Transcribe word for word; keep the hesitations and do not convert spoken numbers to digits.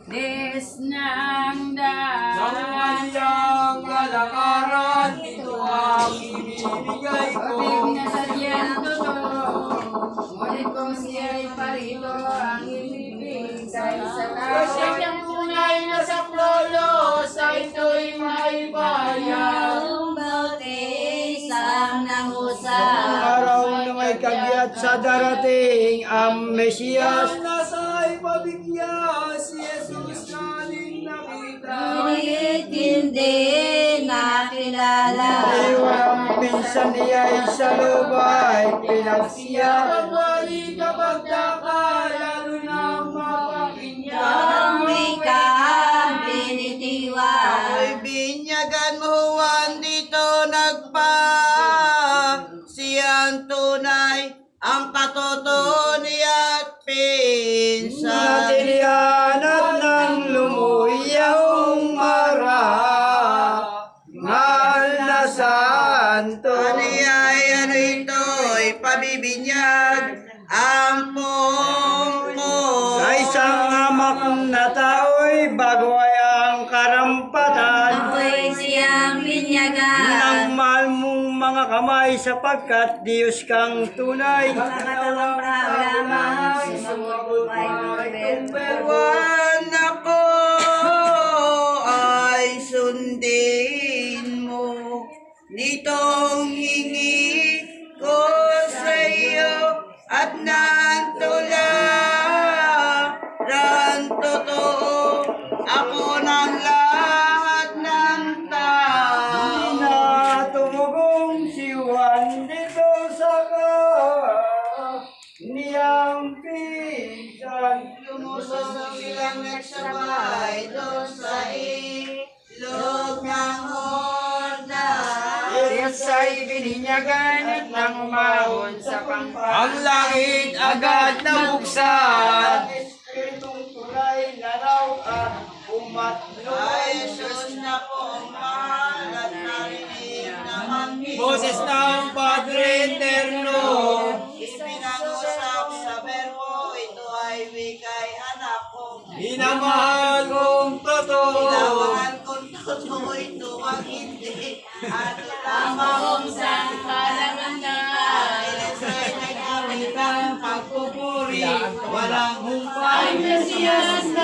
Des ng daan. Sa kanyang kalakaran, ito ang ibibigay ko. Pabig na sadyang totoo, ngunit kung siya'y parito, ang ibibig sa isa Kasi tao. ang tunay na saklolo, sa ito'y may bayad. Ang bautisang nangusap. Ang araw na may kagyat sa darating ang Mesiyas. Ang nasa ipabigyan, si Jesus natin nakita. Ngunit hindi nakilala. Iwang minsan niya'y sa lubay pinagsiya. Pagbalik kapag daka, lalo na mapakinggan. Ang wikang binitiwan. Ako'y binyagan mo, Juan, dito nagpa. Siyang tunay, ang katotohanan at pinsan. Natilianat ng lumuyang mara. Mahal na santo. Ano ay ano ito'y pabibinyag ang pongko. Sa isang hamak na tao'y bago ay ang karampatan. Ako'y siyang binyagan. Nang mahal mong mga kamay sapagkat Diyos kang tunay. Makatawang lamang sumubuhay ng Buwan ako ay sundin mo. Nitong hingi ko sa iyo at nantula. Ran totoo ako ng lahat ng tao. Natumugong si Juan dito sa ka. Niyang pinsan lumusong silang nagsabay doon sa ilog ng Jordan. Diyos ay bininyagan at nang umahon sa pangpang. Ang langit agad nabuksan. Espiritong tulay na raw at umatlo. Ay Jesus na po mahal at narinig naman Boses ng Padre Eterno. Ipinag-usap sa verbo, ito ay wikay anak ko. Minamahal kong totoo. Ilawan kong totoo, ito ang hindi. At lamang sa kalanganan. Ilan sa'y nagawin kang pagpupuri. Walang humpay. Mesiyas